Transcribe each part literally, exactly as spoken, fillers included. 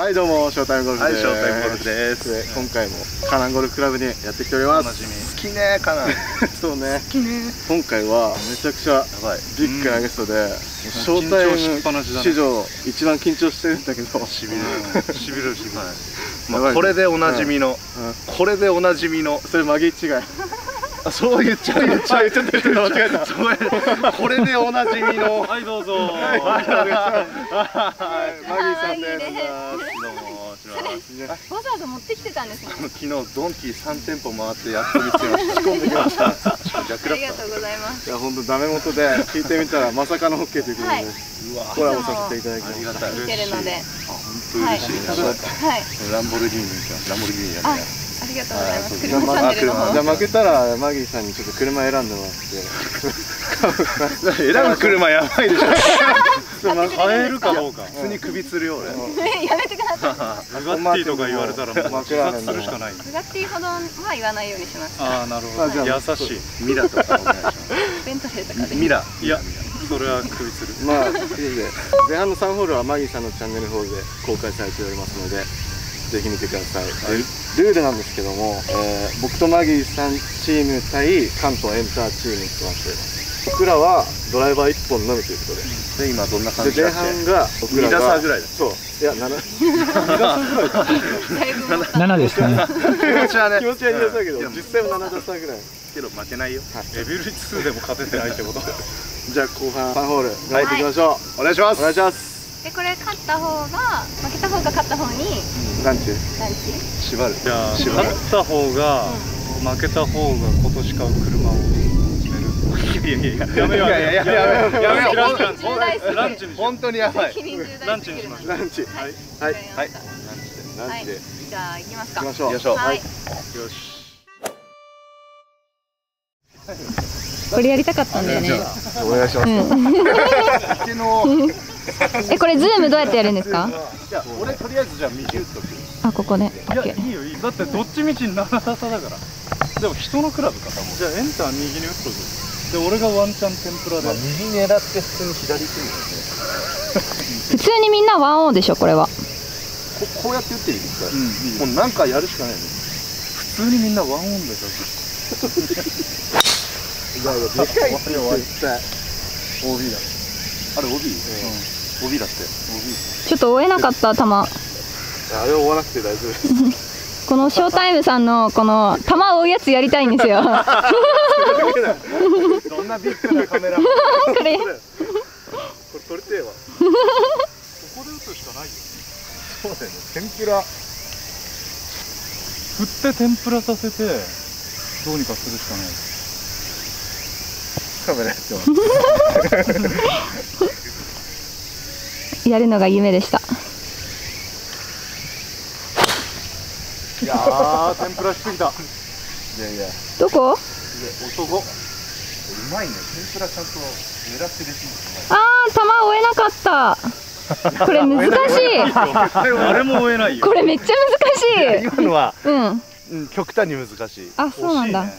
はいどうも、ショータイムゴルフです。 はい、ショータイムゴルフです。 今回もカナンゴルフクラブにやってきております。 好きね、カナン。 そうね。 好きね。 今回はめちゃくちゃビッグなゲストで、ショータイム史上一番緊張してるんだけど、しびれる。しびれるしびれる。 まあこれでおなじみの、これでおなじみの、 それマギー違い。あ、そう言っちゃう言っちゃう言っちゃった間違えた。 これでおなじみの。 はいどうぞ。 はい、マギーさんです。 どうもします。 わざわざ持ってきてたんですね。 昨日ドンキー三店舗回ってやっと見つけました。仕込んできました。 ありがとうございます。 いや本当ダメ元で聞いてみたらまさかのホッケーということでコラボさせていただきました。 ありがたい。 見てるので。 あ、本当嬉しい。はい。ランボルギーニランボルギーニやね。 ありがとうございます。車チャンネルの方。 じゃあ負けたらマギーさんにちょっと車選んでもらって。 選ぶ車やばいでしょ。 買えるかどうか。 普通に首つるよ俺。 やめてください。 ブガッティとか言われたらもう自殺するしかない。 ブガッティほどは言わないようにします。 ああなるほど。優しい。 ミラとかお願いします。 ベントレーとかで。 ミラ。 いやそれは首つる。 まあ前半のさんホールはマギーさんのチャンネル方で公開されておりますので。ぜひ見てください。ルールなんですけども、えー、僕とマギーさんチーム対関東エンターチームとなって僕らはドライバーいっぽんのみということで、 で今どんな感じで前半が僕らがに打差ぐらいだ。 そういやなな に打差ぐらいななですね。 気持ちはね気持ちはに打差だけど実際はなな打差ぐらいけど負けないよ。 エビルツーでも勝ててないってこと。 じゃあ後半さんホール頑張っていきましょう。 お願いします。 お願いします。 でこれ勝った方が負けた方が勝った方にランチランチ縛る。 じゃあ勝った方が負けた方が今年買う車を決める。いやいややめようやめようやめようやめよう。ランチに本当にやばい。 ランチにしましょう。 ランチはいはいはいランチでじゃあ行きますか。 行きましょう。 よいしょ。 はい。 よし。 これやりたかったんだよね。 お願いします。 えこれズームどうやってやるんですか？ じゃあ俺とりあえずじゃあ右打っとく。 あここね。 いやいいよいい。だってどっちみちなな打差だから。でも人のクラブか多分。じゃあエンター右に打っとく。で俺がワンチャン天ぷらで。 右狙って普通に左行くんだよね。 普通にみんなワンオーでしょこれは。 ここうやって打ってる一回。もうなんかやるしかないね。 普通にみんなワンオンでしょ。 いやいやでかいって絶対オービー だ。あれ オービー？ オービー だって。 ちょっと追えなかった球。 あれ追わなくて大丈夫です。 このショータイムさんのこの球を追うやつやりたいんですよ。 どんなビッグなカメラ。 これ。 これ撮りてえわ。 ここで打つしかないよ。 そうだよね。天ぷら。 振って天ぷらさせてどうにかするしかない。 カメラやってます。 やるのが夢でした。 いやー天ぷらしすぎた。いやいやどこ？ 男。うまいね。天ぷらちゃんと狙ってできる。 あー球追えなかった。これ難しい。 あれも追えないよ。 これめっちゃ難しい。 今のはうん。 極端に難しい。 あそうなんだ。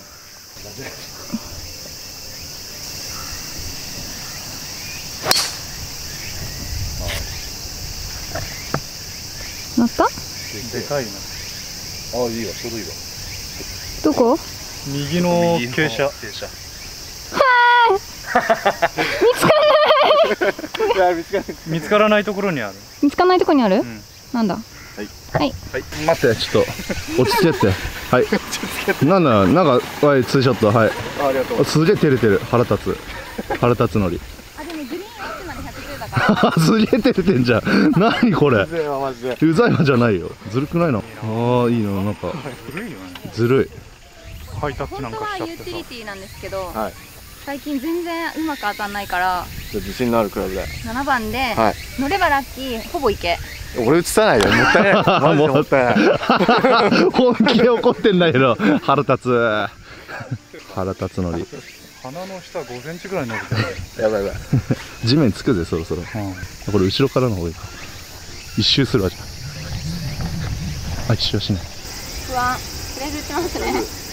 乗った？ でかいな。 ああいいわちょうどいいわ。 どこ？ 右の傾斜。 傾斜。 はーい。見つかんない。 いや見つかんない。 見つからないところにある。 見つかんないところにある？なんだ。 はいはいはい待ってちょっと落ち着けってはいなんだなんかはいツーショットはいありがとう。 すげえ照れてる腹立つ腹立つのり。 あでもグリーンエッジまでひゃくじゅうだから。 すげえ照れてんじゃん。何これ。 うざいわマジで。 うざいわじゃないよ。ずるくないの。ああいいのなんかずるいよね。 ずるい。 ハイタッチなん本当はかしちゃってさ。 ユーティリティなんですけど、 はい。 最近全然うまく当たんないから自信のあるクラブで。 ななばんで、 はい。 乗ればラッキーほぼいけ。 俺映さないよ。もったいない。マジでもったいない。 本気で怒ってんだけど腹立つ。腹立つのり。 鼻の下ごセンチぐらい伸びてる。 やばいやばい。 地面つくぜそろそろ。これ後ろからの方がいいか。一周するわじゃん。あ一周はしない。 不安。とりあえず打ちますね。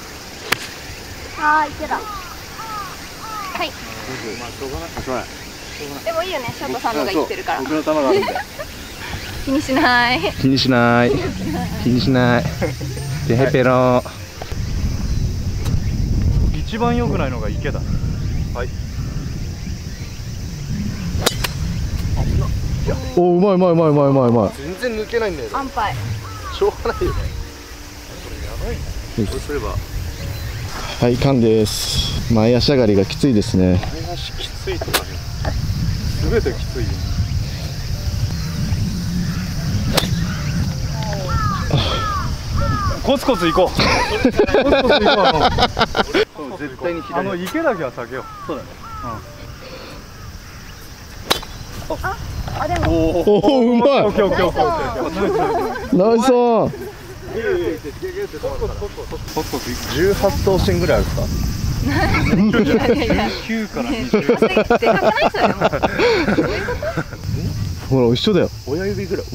あー、池だ。はい。 まあしょうがない。しょうがない。 でもいいよね、ショートさんのが生きてるから。 僕の球があるんで。 気にしない。 気にしない気にしないテヘペロ。 一番良くないのが池だ。はい。 お、うまいうまいうまいうまいうまいうまい。 全然抜けないんだよね。 安牌。 しょうがないよね。これやばいね。そうすれば。 はい、缶です。前足上がりがきついですね。 前足きついとかね。すべてきついよ。コツコツ行こう。コツコツ行こう。あの絶対にあの池だけは避けよう。そうだね。 あ、でも。 おお、うまい。 オッケーオッケーオッケーオッケー。 ナイスオン。 じゅうはち頭身ぐらいあるか。 きゅうからにじゅう。 でかくないそれも。 ほら一緒だよ。 親指ぐらい。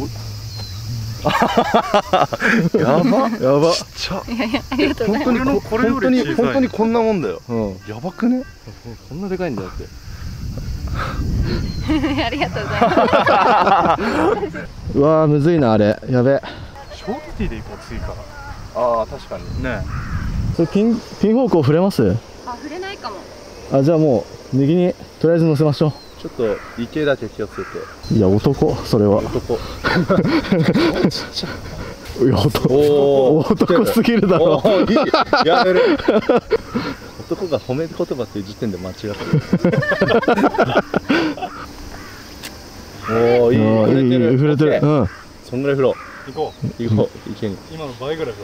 やばやば。 ちっちゃ。 いやいや、ありがとうございます。 これのこれより小さい。 本当にこんなもんだよ。 うん。 やばくね。こんなでかいんだよって。 ありがとうございます。 うわー、むずいなあれ。やべ。 ショートティーで行こう次から。 ああ、確かに。 ねそれピンピン方向触れます？ あ、触れないかも。 あ、じゃあもう右にとりあえず乗せましょちょっと池だけ気をつけて。 う。いや男それは。 男。 いや男おお。 男すぎるだろ。 おーいい。やめる。男が褒め言葉っていう時点で間違ってる。おお、いい。 あーいいいい触れてる。うん。 そんぐらい振ろ行こう。 う。行こう。池に。 今の倍ぐらいだ。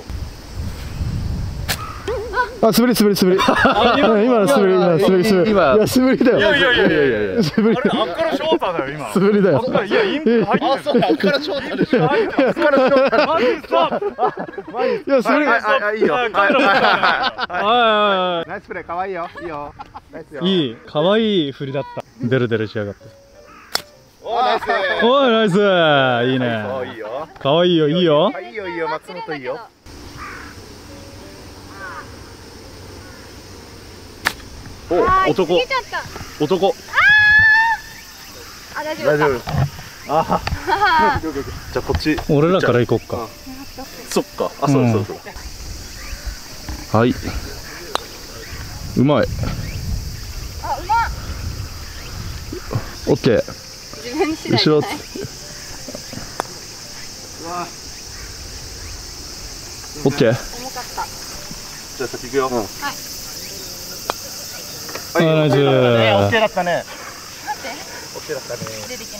あ、滑り滑り滑り。今の滑り今の滑り滑り。 今いや滑りだよ。 いやいやいやいやいや。 滑り。 あれあっからショーターだよ今。 滑りだよ。 あっからいやインプ入ってる。 あ、そう、あっからショートでしょ。 入ってる。あっからショーター。マジストップ。 いや滑り。 あ、いいよ。 はいはナイスプレー、可愛いよ。いいよ。ナイスよ。 い。いい可愛い振りだった。デレデレしやがって。 おー、ナイス。 おいナイス。いいね。 そう、いいよ。 可愛いよいいよ。 いいよ、いいよ、松本いいよ。お、男。 ちゃった。 男。 あ、大丈夫。 大丈夫。ああ。じゃあ、こっち。 俺らから行こっか。 そっか。あ、そうそうそう。 はい。うまい。 あ、うまっ。 オッケー。 自分次第じ後ろ。 ゃない。 オッケー。 重かった。 じゃあ、先行くよ。 あ、ナイス。 オッケーだったね。 待って。 オッケーだったね。 出てきない。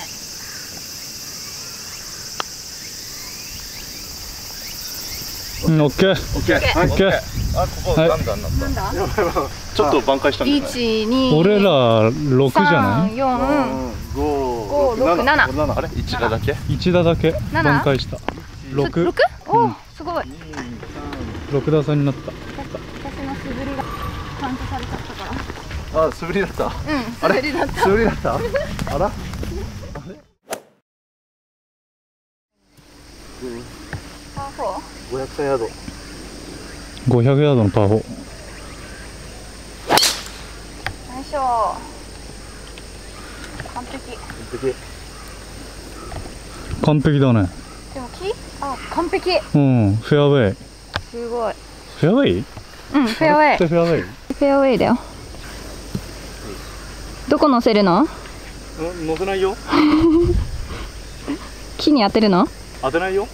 うん、オッケー。 オッケー。 オッケー。 あ、ここ、なんだ、なんだ。 なんだ。 ちょっと挽回したんじゃない。 一二。 俺ら六じゃない？ 三四。 五、 五六七。 あれ、一打だけ。 一打だけ挽回した。六。 六？お、すごい。 六打差になった。 私の素振りが感謝されちゃったから。 あ、素振りだった。 うん、素振りだった。 素振りだった。あら。 パーフォー。 五百ヤード。 五百ヤードのパーフォー。 ナイスショー。完璧。 完璧。 完璧だね。 でも木？あ、完璧。 うん、フェアウェイ。 すごい。 フェアウェイ？ うん、フェアウェイ。 フェアウェイ。 フェアウェイだよ。どこ乗せるの？ 乗せないよ。 木に当てるの？ 当てないよ。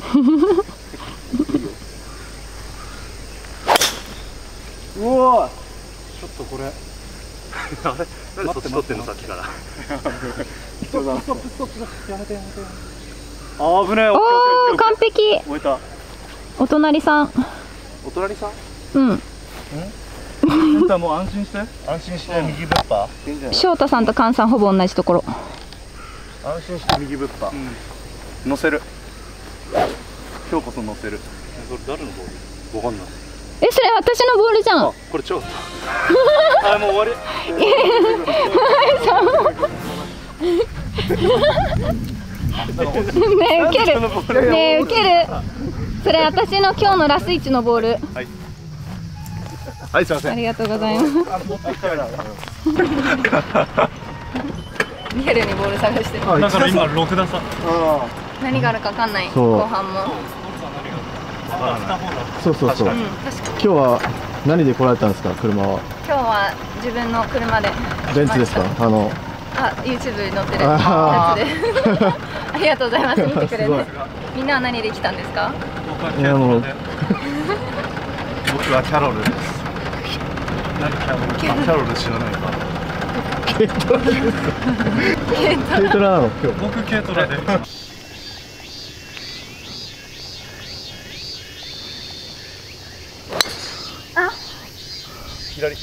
うわ。ちょっとこれ。 あれ、なんでそっち取ってんの、さっきから。 ストップストップストップ。やめてやめて。あぶねえ。 おお、完璧。 終えた。 お隣さん。 お隣さん。 うん。 センターもう安心して。 安心して右ぶっぱ。いいんじゃない。 翔太さんと菅さんほぼ同じところ。 安心して右ぶっぱ。乗せる。今日こそ乗せる。 それ誰のボール？わかんない。 え、それ私のボールじゃん。 あ、これ超。 あ、もう終わり。 ねえ、受ける。ねえ、受ける。それ私の今日のラスイチのボール。 はい。はい、すみません。 ありがとうございます。 リアルにボール探してる。 だから今ろく打差。 何があるか分かんない。 そう後半も。 そうそうそう。 うん、確かに。 今日は何で来られたんですか、車は。 今日は自分の車で。 ベンツですか。あの。 あ、YouTube に載ってるやつで。ありがとうございます。見てくれて。みんなは何で来たんですか。 いやもう。 僕はキャロルです。何キャロル？キャロル知らないか。 軽トラです。軽トラなの今日。 僕軽トラで。 あ。 左。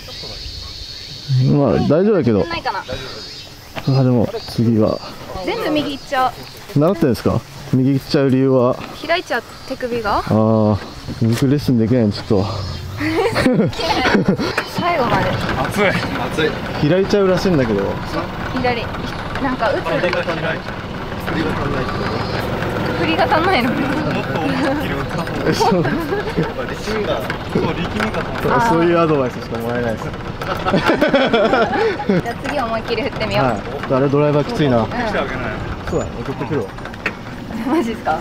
まあ大丈夫だけど。 ないかな。 あ、でも次は。 全部右行っちゃう。習ってるんですか。右行っちゃう理由は。 開いちゃう手首が。 ああ、僕レッスンできないんちょっと。 最後まで。 熱い。熱い。 開いちゃうらしいんだけど。 左。なんか打つ。振りが足んない。振りが足んないの。もっと思いっきり打った方が。そう力みが。そう力みが。 そういうアドバイスしかもらえないです。 じゃあ次思いっきり振ってみよう。 はい。あれドライバーきついな。 来てあげない。 そうだ、送ってくるわ。 マジですか。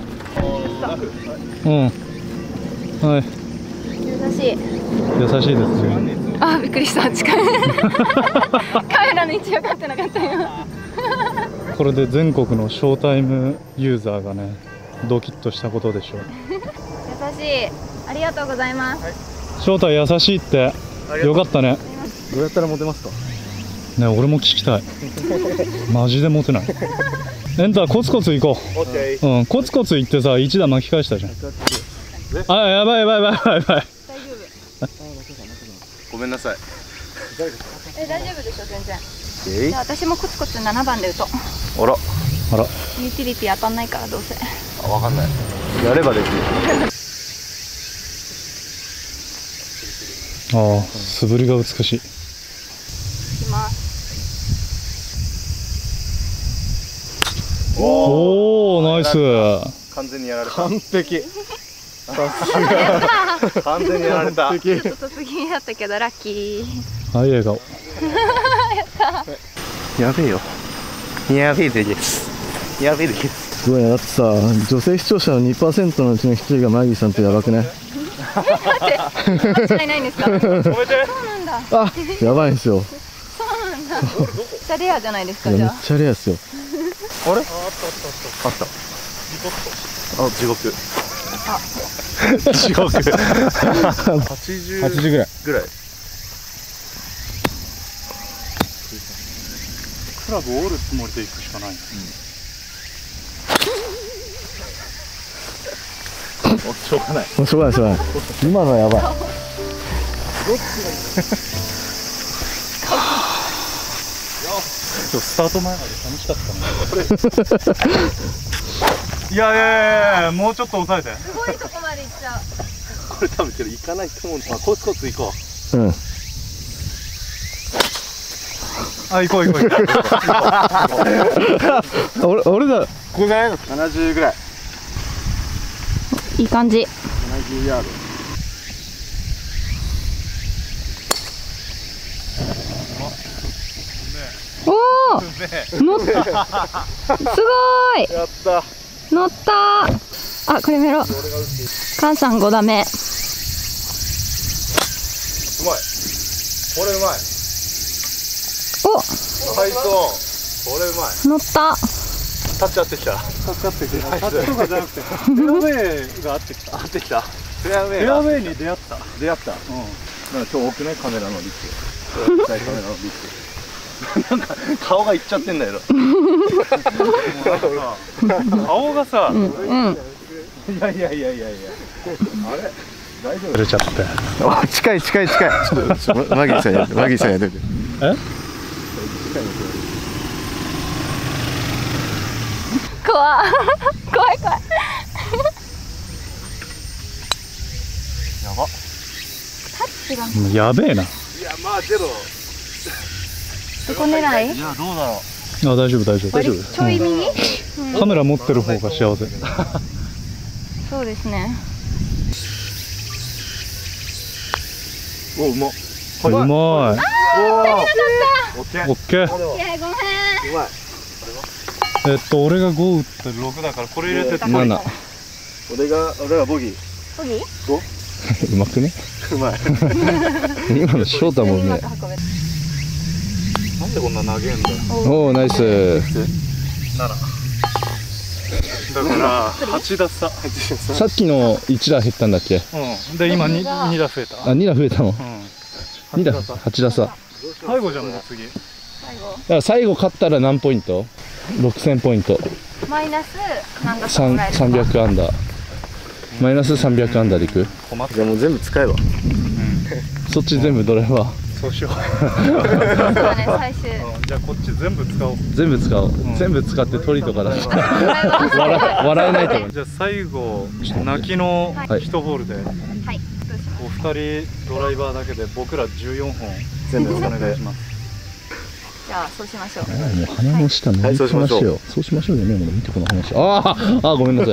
うん。はい。 優しい。 優しいですね。 あ、びっくりした。近い。カメラの位置分かってなかった今。 これで全国のショータイムユーザーがね、ドキッとしたことでしょう。 優しい。ありがとうございます。 翔太優しいってよかったね。どうやったらモテますかね。俺も聞きたい。マジでモテない。エンターコツコツ行こう。うん、コツコツ行ってさ、一打巻き返したじゃん。あ、やばいやばいやばいやばいやばい。 ごめんなさい。 え、大丈夫でしょ全然。じゃあ私もコツコツななばんで打とう。 あらあら、 ユーティリティ当たんないからどうせ。 あ、わかんない。やればできる。 ああ、素振りが美しい。 いきます。 おお、ナイス。 完全にやられた。 完璧。 完全にやられた。 ちょっと突撃だったけどラッキー。 はい、笑顔。 やった。 やべえよ。やべえです。やべえです。 すごいね。だってさ、女性視聴者の にパーセント のうちのひとりがマギーさんってやばくね。 待って、間違いないんですか。そうなんだ。 あ、やばいんですよ。 そうなんだ。めっちゃレアじゃないですか。 いや、 じゃあ。 めっちゃレアですよ。 あれ？あったあったあった。あった。あ、地獄。地獄。はちじゅう。 はちじゅうぐらい。 ぐらい。 クラブを折るつもりで行くしかない。 もうしょうがない。 もうしょうがない、しょうがない。今のはやばい。 今日スタート前まで楽しかったね。いやいやいや、もうちょっと抑えて。 すごいとこまで行っちゃう。 これ多分けど行かないと思うんだ。コツコツ行こう。 うん。 あ、行こう行こう行こう。 俺、俺だ。 ここじゃないの？ななじゅうぐらい。 いい感じ。 ななじゅうヤード。 おお。乗った。すごい。 やった。 乗った。あ、これメロ。カンさんご打目。 うまい。これうまい。 お。 はい、そう。これうまい。 乗った。 タッチ合ってきた。タッチ合ってきた。 タッチとかじゃなくて、フェアウェイが合ってきた。 合ってきた。フェアウフェイ。 ェアウェイに出会った。 出会った。うん。なんか今日多くないカメラのリスク。カメラのリスク。なんか顔がいっちゃってんだけど。 顔がさ、 うん。うん。 いやいやいやいやいや。あれ。大丈夫。 釣れちゃって。 あ、近い近い近い。ちょっとマギーさんや、マギーさんやってて。 え？ 怖い。怖い怖い。 やば。 タッチが。 やべえな。 いや、まあけど。 どこ狙い？ いや、どうだろう。 あ、大丈夫大丈夫大丈夫。 ちょい右？ カメラ持ってる方が幸せ。 そうですね。 お、うま。 うまい。 おー。 オッケー。 いや、ごめん。 うまい。 えっと俺がご打ってろくだからこれ入れてなな。 俺が俺はボギー。 ボギー？ ご？ うまくね。 うまい。 今の翔太もうめえ。 なんでこんな投げんだ。 おおナイス。 なな。だからはち打差。 さっきのいち打減ったんだっけ？ うん。で今 に, に打増えた。 あに打増えたの。 うん。 に打はち打差。 最後じゃんもう次。 最後。 だから最後勝ったら何ポイント？ろくせんポイント。 マイナス何がもらえる？ さんびゃくアンダー。マイナスさんびゃくアンダーでいく？ 困った。 じゃあもう全部使えば。 そっち全部ドライバー。 そうしよう。 そうね、最終。 じゃあこっち全部使おう。 全部使おう。全部使って鳥とか出して。笑笑えないと思う。 じゃあ最後泣きのいちホールで。 はい。 お二人ドライバーだけで僕らじゅうよんほん全部お願いします。 じゃあそうしましょう。 もう鼻の下乗りっぱなしよ。そうしましょうよね。もう見てこの話。ああ、あごめんなさい。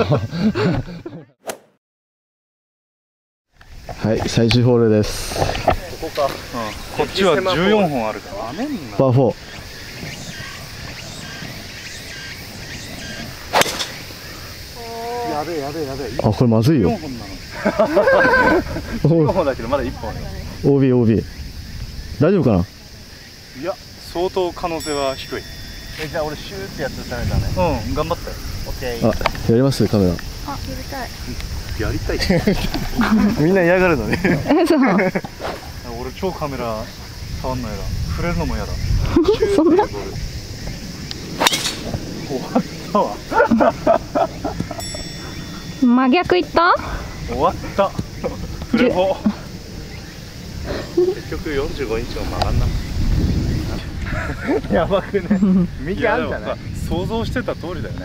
はい、最終ホールです。 ここか。こっちはじゅうよんほんあるから。 パーフォー。やべえやべえやべえ。 ー。あ、これまずいよ。 よんほんなの。よんほんだけどまだいっぽん。 オービーオービー。大丈夫かな？ いや、相当可能性は低い。 え、じゃあ俺シューってやつダメだね。 うん、頑張ったよ。 オッケー。 あ、やりますカメラ。 あ、やりたい。 やりたい。 みんな嫌がるのね。 そう。 俺超カメラ触んないら触れるのも嫌だ。 そんな。 終わったわ。 真逆いった？ 終わった。フレホ。結局よんじゅうごインチも曲がんな。 やばくね。右あるんじゃない？ 想像してた通りだよね。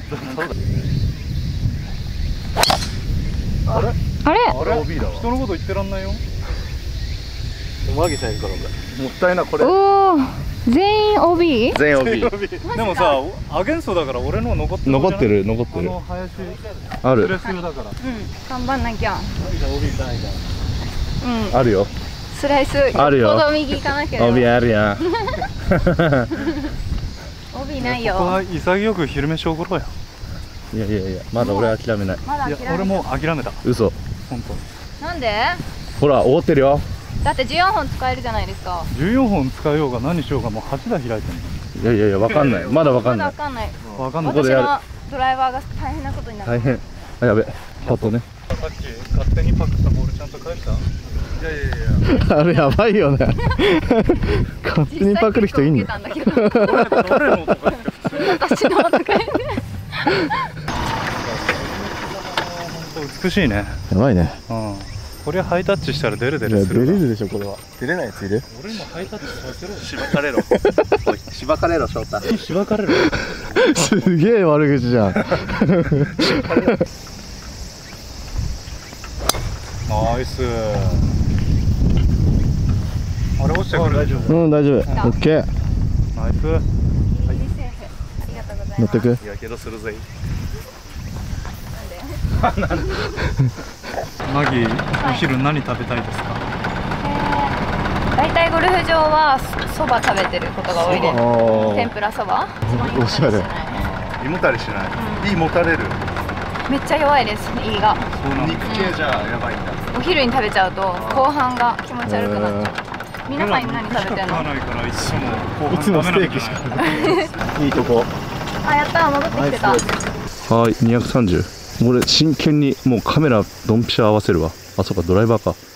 あれ？ あれ？人のこと言ってらんないよ。 マギさんいるから俺。もったいなこれ。 おお、全員 オービー？ 全員 オービー。 でもさ、アゲンストだから俺の残ってる。 残ってる残ってる。 あの林ある。 スレス用だから。 うん、頑張んなきゃ。 オービーないじゃん。 うん。 あるよ。 スライス。 あるよ。 よっぽど右行かなければ。 オービーあるやん。 オービーないよ。 ここは潔く昼飯おごろうよ。 いやいやいや、まだ俺諦めない。 まだいや、俺も諦めた。 嘘。 本当。 なんで？ ほら、終わってるよ。 だってじゅうよんほん使えるじゃないですか。 じゅうよんほん使えようが何しようがもうはちだ開いてるいやいやいや、わかんない。まだわかんない。 まだわかんない。 の。わかんない。 私のドライバーが大変なことになる。 大変。あ、やべ。パッとね。 さっき勝手にパクったボールちゃんと返した？いやいやいや。 あれやばいよね。勝手にパクる人いんの？ 実際結構受けたんだけど。 俺のとか言って普通に。 私のとか言って。 美しいね。 やばいね。 うん。これハイタッチしたらデレデいや、 レする。 出れるでしょ、これは。 出れないやついる？ 俺もハイタッチさせろ。 しばかれろ。おい、しばかれろ翔太。 しばかれる。 すげえ悪口じゃん。 ナイス。あれ落ちてくる。大丈夫。 うん、大丈夫。オッケー。 ナイス。 ありがとうございます。 乗ってく。 やけどするぜ。 なんで？ マギー、お昼何食べたいですか？ 大体ゴルフ場はそば食べてることが多いです。天ぷらそば。 おしゃれ。 胃もたれしない。胃もたれる。 めっちゃ弱いです。胃が。 肉系じゃやばいんだ。 お昼に食べちゃうと後半が気持ち悪くなっちゃう。皆さん何食べてんの？ ないからいつもいつもステーキしかいいとこ。 あ、やったー、戻ってきてた。 はい、にひゃくさんじゅう。俺真剣にもうカメラドンピシャ合わせるわ。あ、そうか、ドライバーか。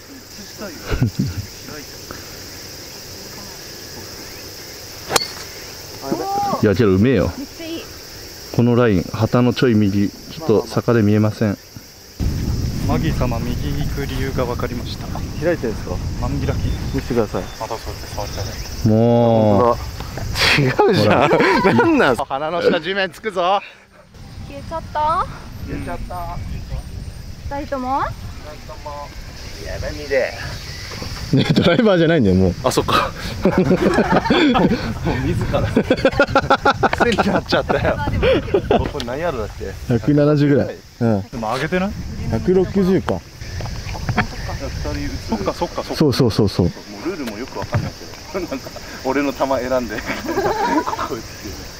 いや、けどうめえよ。 めっちゃいい。 このライン、旗のちょい右、ちょっと坂で見えません。 マギー様、右に行く理由が分かりました。 開いてるんですか？ 半開き。 見せてください。 またそうやって触っちゃうね。 もう。 違うじゃん。なんなん？鼻の下地面つくぞ。 消えちゃった？ 消えちゃった。 二人とも？ やばみで。 ね、ドライバーじゃないんだよ、もう。 あ、そっか。もう自ら癖になっちゃったよ。これ何ヤードだっけ？ ひゃくななじゅうぐらい。うん。 でも上げてない？ ひゃくろくじゅうか。 そっかそっかそっか。 そうそうそうそう。 もうルールもよくわかんないけなんか俺の球選んでここ打つっていうね。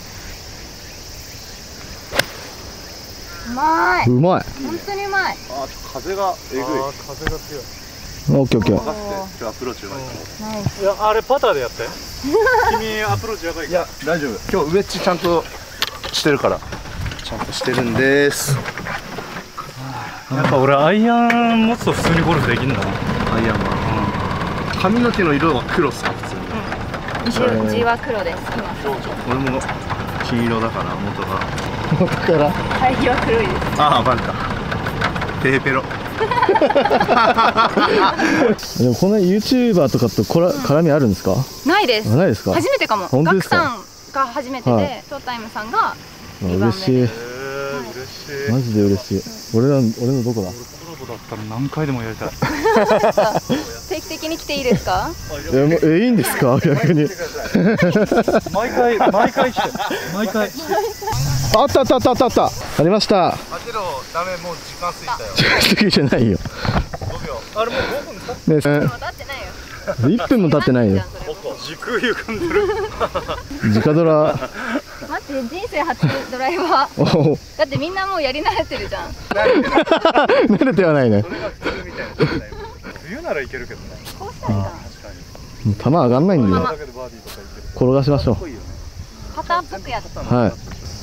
うまい。 うまい。 本当にうまい。 あ、風がえぐい。 風が強い。 オッケーオッケー。 任せて、今日アプローチうまい。 ナイス。 いや、あれパターでやって。君アプローチやばいかいや、大丈夫。今日ウエッジちゃんとしてるから。ちゃんとしてるんです。 やっぱ俺アイアン持つと普通にゴルフできんだな。 アイアンマン。髪の毛の色は黒っすか、普通に。 字字は黒です。今。 俺も金色だから元が。 元から生え際黒いです。 ああ、バレた。テーペロ。 でもこの ユーチューバーとかとこら絡みあるんですか？ ないです。 ないですか？ 初めてかも。 本当ですか？ ガクさんが初めてで、ショータイムさんが嬉しい。 嬉しい。 マジで嬉しい。俺ら俺のどこだ？ コラボだったら何回でもやりたい。 定期的に来ていいですか？ え、もうえいいんですか？逆に。 毎回毎回来て。毎回。 あったあったあったあったあった。ありました。 あけどダメ、もう時間過ぎたよ。 時間じゃないよ。 ごびょう。 あれもうごふん経ってね、 でも経ってないよ。 いっぷんも経ってないよ。 時空歪んでる。 直ドラ。 待って、人生初ドライバー。 おお。 だってみんなもうやり慣れてるじゃん。 慣れてはないね。 それが普通みたいな。 冬ならいけるけどね。 こうしたらいいかもう球上がんないんでよ。 だけどバーディーとかいける。 転がしましょう。 な。パターっぽくやった。 はい。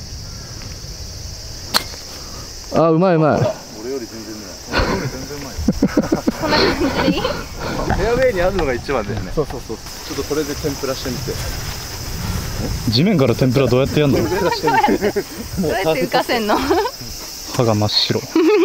あ、うまいうまい。 俺より全然ね。 俺より全然うまいよ。 こんな感じでいい？ フェアウェイにあるのが一番だよね。そうそうそう。ちょっとこれで天ぷらしてみて。 地面から天ぷらどうやってやんの？ どうやって浮かせんの？ 歯が真っ白。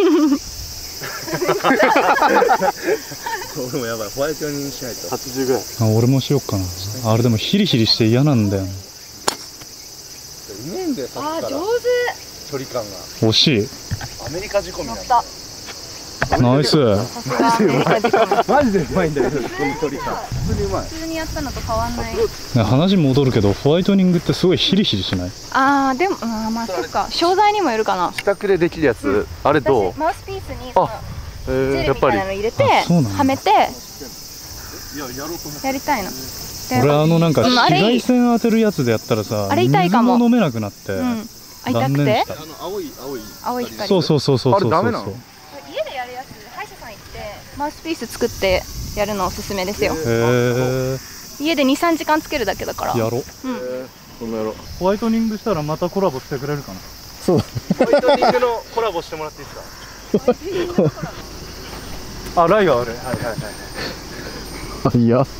俺もやばい。ホワイトニングしないと。 はちじゅうぐらい。 あ、俺もしよっかな。あれでもヒリヒリして嫌なんだよね。 うめえんだよ、さっあー、 きから。 上距離感が。 惜しい。 アメリカ仕込み手。 なんだ。 乗った。 ナイス。 さすがアメリカ仕込み。 マジでうまいんだけど、この距離感。普通にうまい。 普通にやったのと変わんない。 ね、話戻るけど、ホワイトニングってすごいヒリヒリしない？ あー、でも、あー、まあ、そっか。商材にもよるかな。 自宅でできるやつ、あれどう私、マウスピースにそのあジえー、 ェルみたやっぱりいなの入れて、 あそうなんだはめて、 いや、やろうと思って。 やりたいの。で俺あのなんかうんあれ紫外線当てるやつでやったらさ、 あれ痛いかも水も飲めなくなって、 うん。あ、痛くて断念した。 あの、青い、青い。 青い光。 そうそうそうそうそうそう。 あれダメなの？ 家でやるやつ、歯医者さん行ってマウスピース作ってやるのおすすめですよ。 へえ。 家でに、さんじかんつけるだけだから。 やろ。 うん。 そんなやろう。 ホワイトニングしたらまたコラボしてくれるかな。 そうだ。 ホワイトニングのコラボしてもらっていいですか？ あ、ライがある。 はいはいはい。 あ、いや。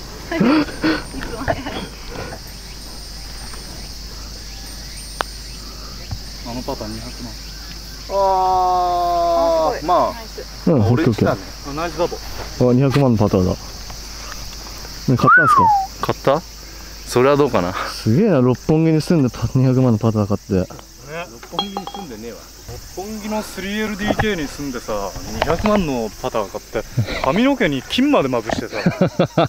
あのパターンにひゃくまん。 あー、まナイス。 うん、 あ、 オッケーオッケー。 俺来たね。 あ、ナイスダボ。 あ、にひゃくまんのパターだ。ね、買ったんですか？ 買った？それはどうかな。 すげえな、六本木に住んでパにひゃくまんのパター買って。 ね。 六本木に住んでねえわ。 六本木の スリーエルディーケー に住んでさ、にひゃくまんのパター買って髪の毛に金までまぶしてさ。普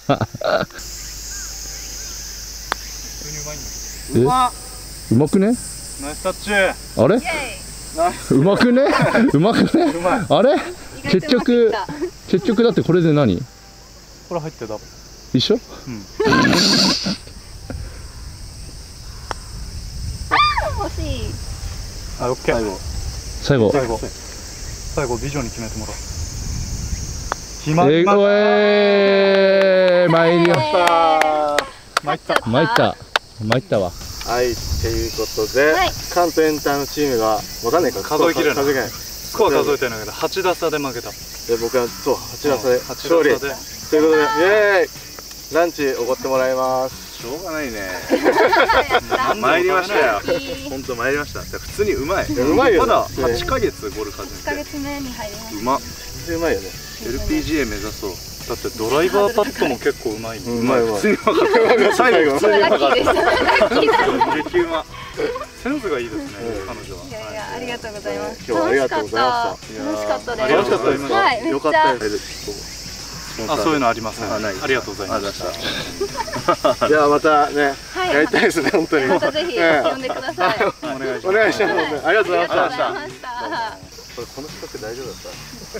通にうまいんだけえうまっ。 うまくね？ ど。ナイスタッチ。 あれ？ イェうまくね？うまくね？ うまい。 あれ？ イ。 結局結局だってこれで何？ これ入ってダボ。 一緒？ うん。 欲しい。 あ、オッケー。 最後。 最後。 最後。最後ビジョンに決めてもらう。決まえー、 りました。 えー、参りました。 参った。 参った。参ったわ。 はい、っていうことで、 はい関東エンターのチームがわかんないから数えきれない数えきれない。 スコア数えてないけどはち打差で負けた。 で、僕はそうはち打差ではち勝利。 打差で。 ということで、イエーイ。ランチおごってもらいます。しょうがないね。参りましたよ。本当参りました。普通にうまい。うまいよね。まだはちかげつゴルフ始いっかめて。 げつめに入りましうまっ。うまいよね。 エルピージーエー 目指そう。だってドライバーパットも結構うまいね。 うまいうまい。普通にうまかった。最後普通た。 にうまかっラッキーでした。ラッキーだ。 た。激うま。 センスがいいですね、彼女は。 いやいや、ありがとうございます。 今日はありがとうございました。 楽しかった。楽しかったです。 ありがとうございましたはい、めっよかっちゃ。 たです。 あ、そういうのありません。 あないありがとうございましありがとうございました。じゃあまたね、 はいやりたいですね本当に。 またぜひ呼んでください。 た。お願いしお願いします。ありがとうございました。 ありがとうございました。 これこの企画大丈夫だ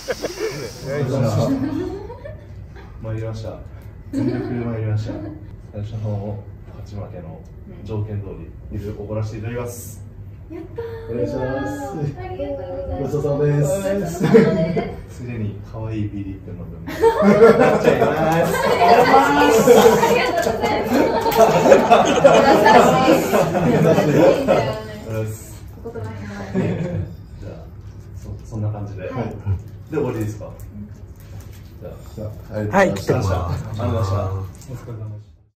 った？ 参りました。全力で参りました。 最初の勝ち負けの条件通りビールおごらせていただきます。やったー。お願いします。ありがとうございます。ごちそうさまです。すでに可愛いビリって飲んでます。なっちゃいます。 ありがとうございます。優しい。 じゃあそそんな感じで、で終わりですか。じゃあはい、ありがとうございました。ありがとうございました。お疲れ様でした。